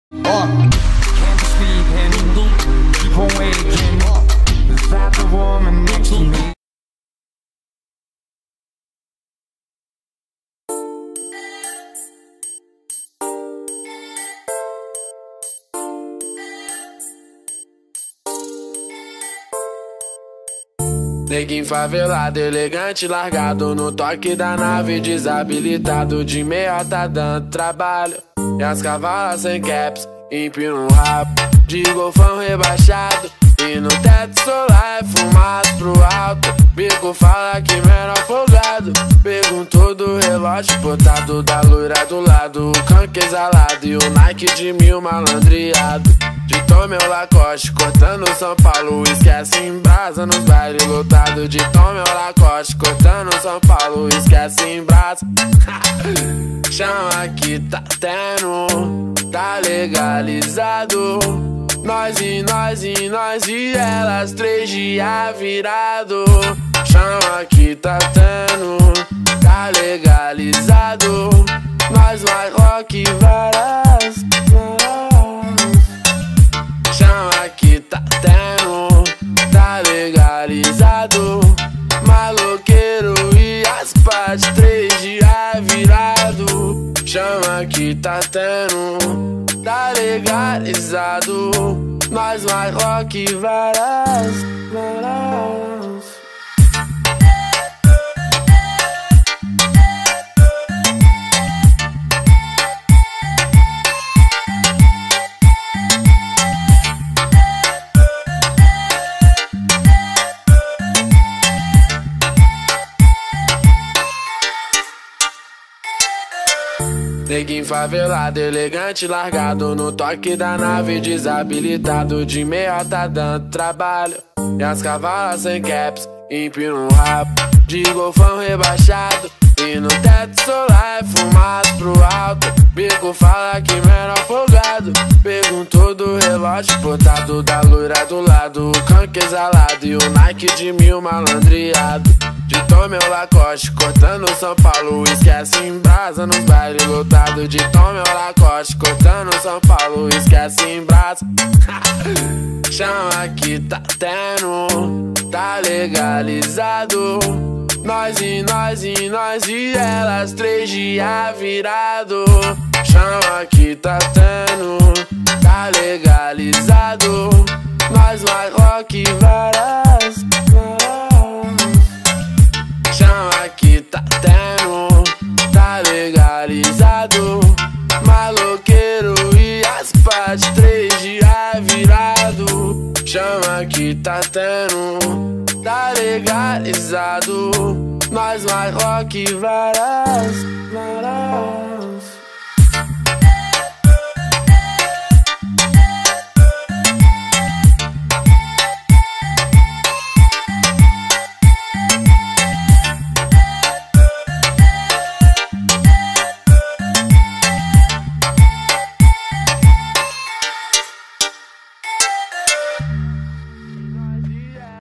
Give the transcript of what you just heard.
Can't sleep, handle, keep on waking. Is that the woman next to me? Neguinho favelado, elegante, largado no toque da nave, desabilitado de meia tá dando trabalho. E as cavalas sem caps, empina um rabo de golfão rebaixado. E no teto solar é fumado pro alto. Bico fala que menor folgado. Perguntou do relógio botado da loira do lado. O canque exalado e o Nike de 1000 malandreado. De Tom meu Lacoste, cortando São Paulo. Esquece em brasa nos bailes lotados. De Tom meu Lacoste, cortando São Paulo. Esquece em brasa. Chama que tá tendo, tá legalizado. Nós e elas 3 dias virado. Chama que tá tendo, tá legalizado. Nós mais rock varas. Chama que tá tendo, tá legalizado. Maloqueiro e as partes 3 dias virado. Chama que tá tendo, tá legalizado. Nós mais rock varas. Neguinho favelado, elegante, largado no toque da nave, desabilitado de meia tá dando trabalho. E as cavalas sem caps, empina um rabo de golfão rebaixado. E no teto solar é fumado pro alto. Bico fala que menor folgado. Perguntou do relógio botado da loira do lado. O canque exalado e o Nike de 1000 malandreado. De Tom meu Lacoste, cortando São Paulo. Esquece em brasa nos bailes lotados. De Tom meu Lacoste, cortando São Paulo. Esquece em brasa. Chama que tá tendo, tá legalizado. Nós e elas 3 dias virado. Chama que tá tendo, tá legalizado. Nós mais rock varas. Chama que tá tendo, tá legalizado. Maloqueiro e as partes 3 dias virado. Chama que tá tendo, tá legalizado. Nós mais rock varas.